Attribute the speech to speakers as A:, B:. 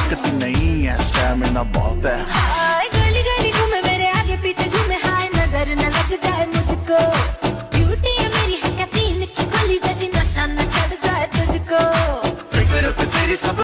A: थकती नहीं है, स्टैमिना बहुत है।
B: गली गली घूमे मेरे आगे पीछे झूमे, हाय नजर न लग जाए मुझको। ब्यूटी है मेरी है कैफीन की गोली जैसी, नशा न चढ़ जाए तुझको।
A: फिगर पे तेरी सब